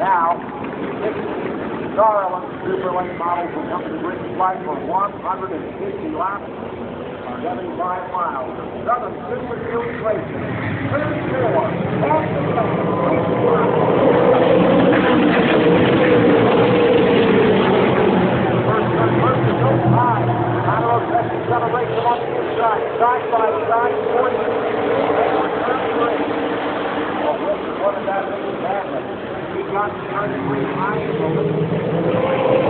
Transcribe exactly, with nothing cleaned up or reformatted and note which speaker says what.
Speaker 1: Now, six Darling Super Lane models will come to green flag for one hundred fifty laps, seventy-five miles. Southern Super Series Racing. Turn four. Off the track. First turn, first to go high. Conroe Texas going to race them on the inside. Side by side. forty. Well, Wilson wanted that race badly. He got to turn three high.